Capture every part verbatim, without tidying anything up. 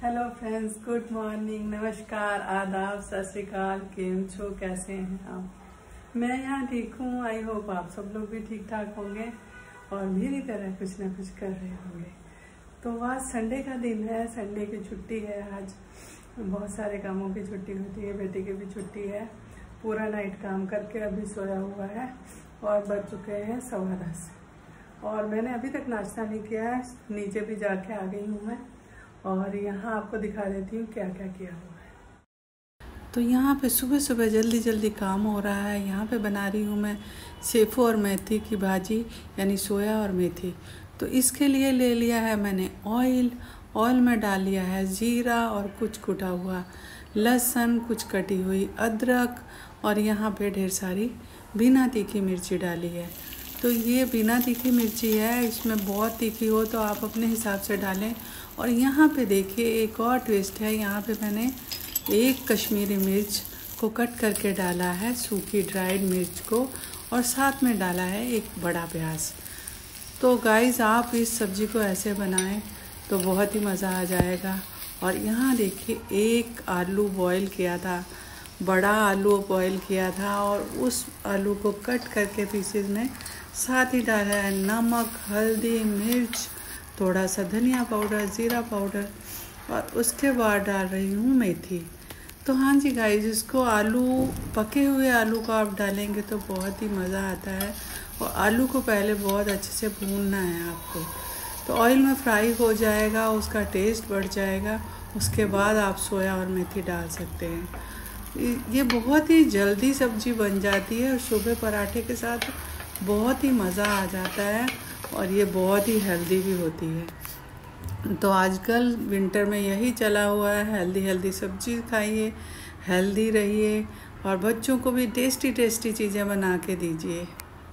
Hello friends, good morning, नमस्कार, आदाब, सत श्री अकाल। केम छो, कैसे हैं आप? मैं यहाँ ठीक हूँ। आई होप आप सब लोग भी ठीक ठाक होंगे और मेरी तरह कुछ ना कुछ कर रहे होंगे। तो आज संडे का दिन है, संडे की छुट्टी है। आज बहुत सारे कामों की छुट्टी होती है, बेटे की भी छुट्टी है। पूरा नाइट काम करके अभी सोया हुआ है और बज चुके हैं सवा दस और मैंने अभी तक नाश्ता नहीं किया है। नीचे भी जाके आ गई हूँ मैं और यहाँ आपको दिखा देती हूँ क्या क्या किया हुआ है। तो यहाँ पे सुबह सुबह जल्दी जल्दी काम हो रहा है। यहाँ पे बना रही हूँ मैं सेफो और मेथी की भाजी, यानी सोया और मेथी। तो इसके लिए ले लिया है मैंने ऑयल। ऑयल में डाल लिया है जीरा और कुछ कुटा हुआ लहसुन, कुछ कटी हुई अदरक और यहाँ पे ढेर सारी बिना तीखी मिर्ची डाली है। तो ये बिना तीखी मिर्ची है, इसमें बहुत तीखी हो तो आप अपने हिसाब से डालें। और यहाँ पे देखिए एक और ट्विस्ट है, यहाँ पे मैंने एक कश्मीरी मिर्च को कट करके डाला है, सूखी ड्राइड मिर्च को, और साथ में डाला है एक बड़ा प्याज। तो गाइस आप इस सब्ज़ी को ऐसे बनाएं तो बहुत ही मज़ा आ जाएगा। और यहाँ देखिए एक आलू बॉईल किया था, बड़ा आलू बॉईल किया था और उस आलू को कट करके पीसेज में साथ ही डाला है नमक, हल्दी, मिर्च, थोड़ा सा धनिया पाउडर, ज़ीरा पाउडर और उसके बाद डाल रही हूँ मेथी। तो हाँ जी गाइस, इसको आलू पके हुए आलू को आप डालेंगे तो बहुत ही मज़ा आता है। और आलू को पहले बहुत अच्छे से भूनना है आपको, तो ऑयल में फ्राई हो जाएगा, उसका टेस्ट बढ़ जाएगा। उसके बाद आप सोया और मेथी डाल सकते हैं। ये बहुत ही जल्दी सब्ज़ी बन जाती है और सुबह पराठे के साथ बहुत ही मज़ा आ जाता है और ये बहुत ही हेल्दी भी होती है। तो आजकल विंटर में यही चला हुआ है, हेल्दी हेल्दी सब्ज़ी खाइए, हेल्दी रहिए और बच्चों को भी टेस्टी टेस्टी चीज़ें बना के दीजिए।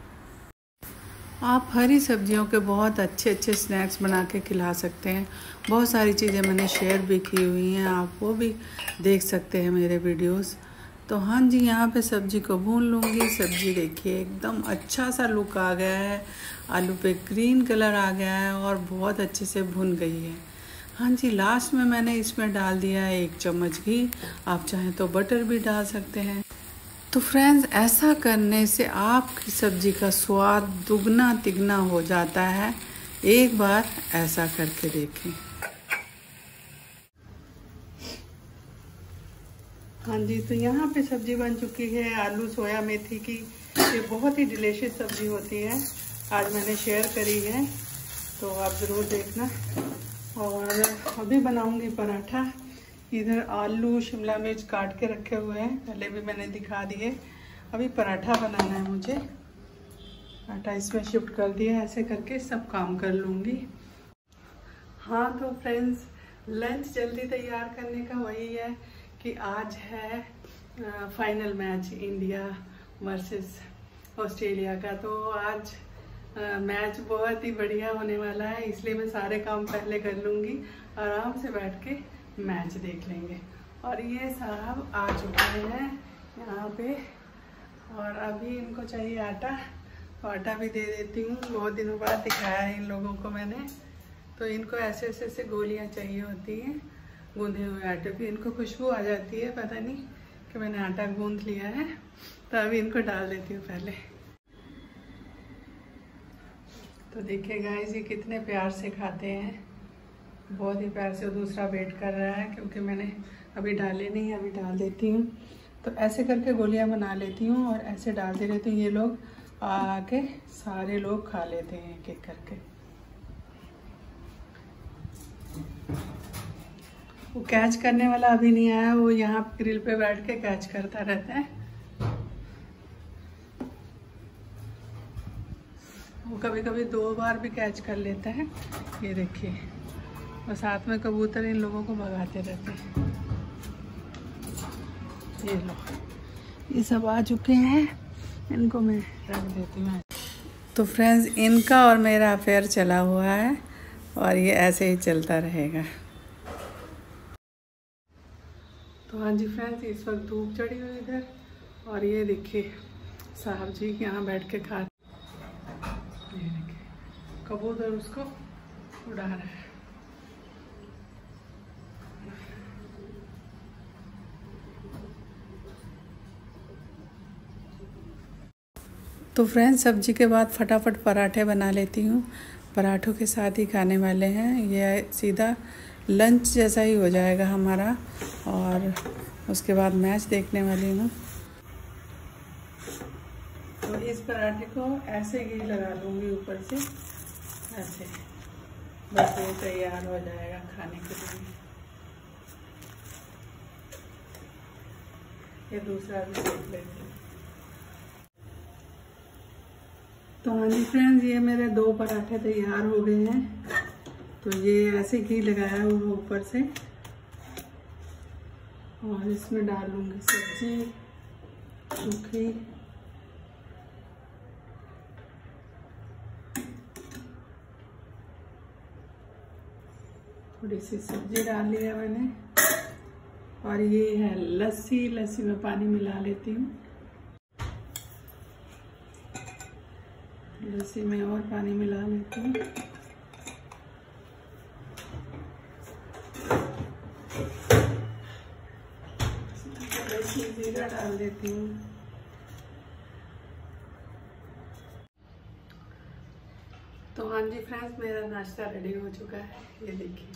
आप हरी सब्जियों के बहुत अच्छे अच्छे स्नैक्स बना के खिला सकते हैं। बहुत सारी चीज़ें मैंने शेयर भी की हुई हैं, आप वो भी देख सकते हैं मेरे वीडियोस। तो हाँ जी, यहाँ पे सब्ज़ी को भून लूँगी। सब्ज़ी देखिए एकदम अच्छा सा लुक आ गया है, आलू पे ग्रीन कलर आ गया है और बहुत अच्छे से भुन गई है। हाँ जी, लास्ट में मैंने इसमें डाल दिया है एक चम्मच घी, आप चाहें तो बटर भी डाल सकते हैं। तो फ्रेंड्स, ऐसा करने से आपकी सब्ज़ी का स्वाद दुगना तिगना हो जाता है। एक बार ऐसा करके देखें। हाँ जी, तो यहाँ पे सब्ज़ी बन चुकी है आलू सोया मेथी की। ये बहुत ही डिलीशियस सब्ज़ी होती है, आज मैंने शेयर करी है, तो आप ज़रूर देखना। और अभी बनाऊंगी पराठा। इधर आलू शिमला मिर्च काट के रखे हुए हैं, पहले भी मैंने दिखा दिए। अभी पराठा बनाना है मुझे। आटा इसमें शिफ्ट कर दिया, ऐसे करके सब काम कर लूँगी। हाँ तो फ्रेंड्स, लंच जल्दी तैयार करने का वही है कि आज है final match India versus Australia का। तो आज आ, मैच बहुत ही बढ़िया होने वाला है, इसलिए मैं सारे काम पहले कर लूँगी, आराम से बैठ के मैच देख लेंगे। और ये साहब आ चुके हैं यहाँ पे और अभी इनको चाहिए आटा, तो आटा भी दे देती हूँ। बहुत दिनों बाद दिखाया है इन लोगों को मैंने। तो इनको ऐसे ऐसे ऐसे गोलियाँ चाहिए होती हैं गूंदे हुए आटे की। इनको खुशबू आ जाती है, पता नहीं कि मैंने आटा गूंद लिया है। तो अभी इनको डाल देती हूँ पहले। तो देखिए गाइस, ये कितने प्यार से खाते हैं, बहुत ही प्यार से। दूसरा वेट कर रहा है क्योंकि मैंने अभी डाले नहीं, अभी डाल देती हूँ। तो ऐसे करके गोलियाँ बना लेती हूँ और ऐसे डालती रहती हूँ। ये लोग आके सारे लोग खा लेते हैं एक एक करके। वो कैच करने वाला अभी नहीं आया, वो यहाँ ग्रिल पे बैठ के कैच करता रहता है। वो कभी कभी दो बार भी कैच कर लेता है। ये देखिए, और साथ में कबूतर इन लोगों को भगाते रहते हैं। ये लो, ये सब आ चुके हैं, इनको मैं रख देती हूँ। तो फ्रेंड्स, इनका और मेरा अफेयर चला हुआ है और ये ऐसे ही चलता रहेगा। तो हाँ जी फ्रेंड्स, इस वक्त धूप चढ़ी हुई इधर और ये देखिए साहब जी यहाँ बैठ के खा, ये देखिए कबूतर उसको उड़ा रहा है। तो फ्रेंड्स, सब्जी के बाद फटाफट पराठे बना लेती हूँ। पराठों के साथ ही खाने वाले हैं। ये सीधा लंच जैसा ही हो जाएगा हमारा। और उसके बाद मैच देखने वाली हूँ। तो इस पराठे को ऐसे घी लगा लूँगी ऊपर से, ऐसे। बस ये तैयार हो जाएगा खाने के लिए। ये दूसरा भी देख लेते हैं। तो हाँ जी फ्रेंड्स, ये मेरे दो पराठे तैयार हो गए हैं। तो ये ऐसे घी लगाया हुआ ऊपर से, और इसमें डालूंगी सब्जी सूखी। थोड़ी सी सब्जी डाल लिया मैंने। और ये है लस्सी। लस्सी में पानी मिला लेती हूँ। लस्सी में और पानी मिला लेती हूँ। जीरा डाल देती हूँ। तो हाँ जी फ्रेंड्स, मेरा नाश्ता रेडी हो चुका है। ये देखिए,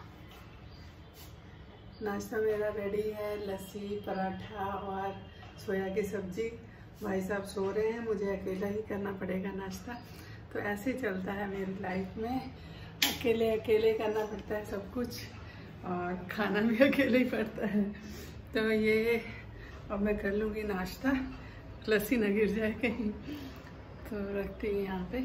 नाश्ता मेरा रेडी है। लस्सी, पराठा और सोया की सब्जी। भाई साहब सो रहे हैं, मुझे अकेला ही करना पड़ेगा नाश्ता। तो ऐसे चलता है मेरी लाइफ में, अकेले अकेले करना पड़ता है सब कुछ, और खाना भी अकेले ही पड़ता है। तो ये अब मैं कर लूँगी नाश्ता, लस्सी ना गिर जाए कहीं। तो रखती हूँ यहाँ पे।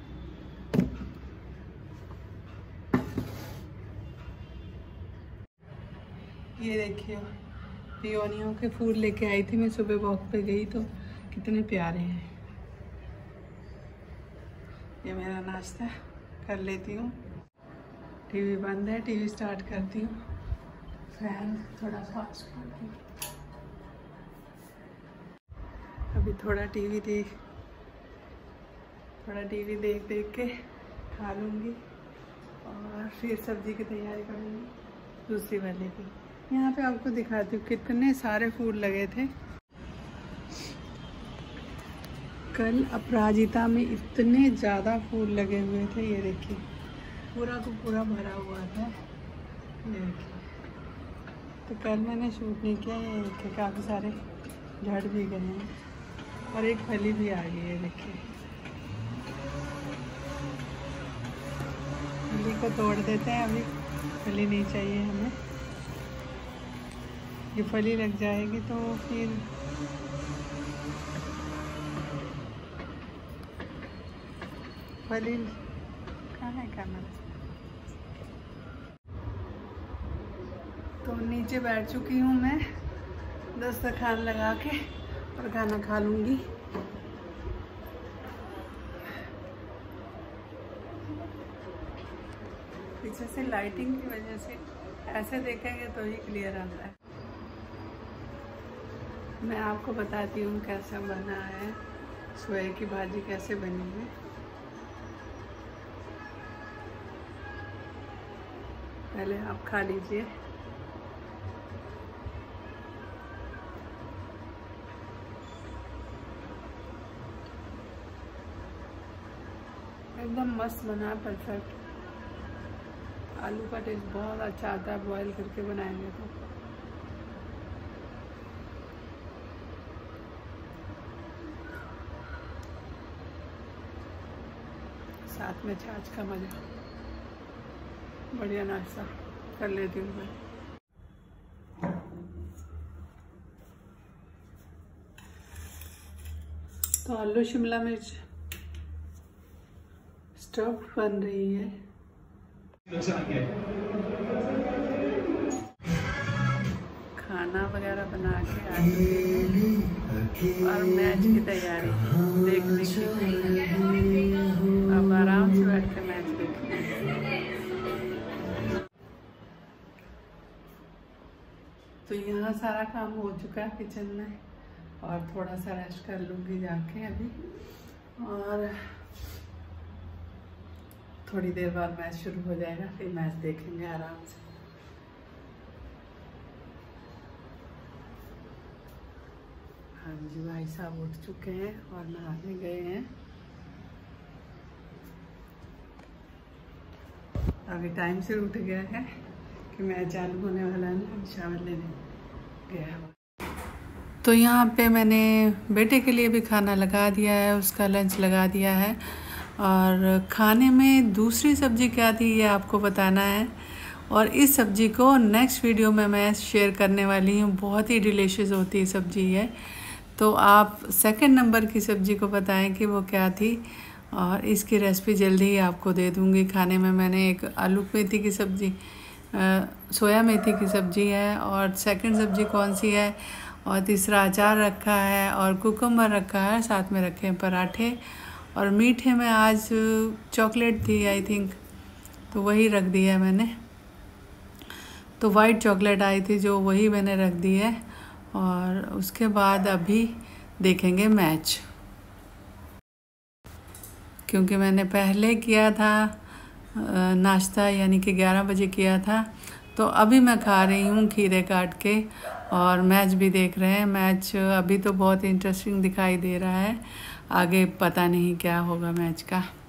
ये देखिए, पियोनियों के फूल लेके आई थी मैं, सुबह वॉक पे गई तो कितने प्यारे हैं। ये मेरा नाश्ता कर लेती हूँ। टीवी बंद है, टीवी स्टार्ट करती हूँ। फैन थोड़ा फास्ट करती हूँ। अभी थोड़ा टीवी देख थोड़ा टीवी देख देख के खा लूँगी, और फिर सब्जी की तैयारी करूँगी दूसरी वाले की। यहाँ पे आपको दिखाती हूँ कितने सारे फूल लगे थे। कल अपराजिता में इतने ज़्यादा फूल लगे हुए थे। ये देखिए, पूरा को पूरा भरा हुआ था। ये देखिए, तो कल मैंने शूट नहीं किया। ये देखिए, काफ़ी सारे झड़ भी गए हैं, और एक फली भी आ गई है। देखिए, फली को तोड़ देते हैं। अभी फली नहीं चाहिए हमें। ये फली लग जाएगी तो फिर फली कहाँ है खाना। तो नीचे बैठ चुकी हूँ मैं, दस्तरखान लगा के, और खाना खा लूँगी। पीछे से लाइटिंग की वजह से ऐसे देखेंगे तो ही क्लियर आता है। मैं आपको बताती हूँ कैसा बना है, सोया की भाजी कैसे बनी है। पहले आप खा लीजिए। एकदम मस्त बना, परफेक्ट। आलू का टेस्ट बहुत अच्छा आता है बॉईल करके बनाएंगे तो। साथ में छाछ का मजा। बढ़िया नाश्ता कर लेती हूँ मैं। तो आलू शिमला मिर्च स्टफ बन रही है। खाना वगैरह बना के आ चुके, और मैच की तैयारी देखने की। अब आराम से बैठ के मैच देखेंगे। तो यहाँ सारा काम हो चुका है किचन में, और थोड़ा सा रेस्ट कर लूँगी जाके अभी, और थोड़ी देर बाद मैच शुरू हो जाएगा। फिर मैच देखेंगे आराम से। हाँ जी, भाई साहब उठ चुके हैं और नहाने गए हैं। अभी टाइम से उठ गया है कि मैच चालू होने वाला है ना, शावर लेने गया है। तो यहाँ पे मैंने बेटे के लिए भी खाना लगा दिया है, उसका लंच लगा दिया है। और खाने में दूसरी सब्ज़ी क्या थी ये आपको बताना है। और इस सब्ज़ी को नेक्स्ट वीडियो में मैं शेयर करने वाली हूँ। बहुत ही डिलीशियस होती है सब्ज़ी है। तो आप सेकंड नंबर की सब्ज़ी को बताएं कि वो क्या थी, और इसकी रेसिपी जल्दी ही आपको दे दूँगी। खाने में मैंने एक आलू मेथी की सब्ज़ी, सोया मेथी की सब्ज़ी है, और सेकंड सब्ज़ी कौन सी है, और तीसरा अचार रखा है, और कुकुम्बर रखा है, साथ में रखे हैं पराठे। और मीठे में आज चॉकलेट थी आई थिंक, तो वही रख दिया है मैंने। तो वाइट चॉकलेट आई थी जो, वही मैंने रख दी है। और उसके बाद अभी देखेंगे मैच, क्योंकि मैंने पहले किया था नाश्ता, यानी कि ग्यारह बजे किया था। तो अभी मैं खा रही हूँ खीरे काट के, और मैच भी देख रहे हैं। मैच अभी तो बहुत इंटरेस्टिंग दिखाई दे रहा है, आगे पता नहीं क्या होगा मैच का।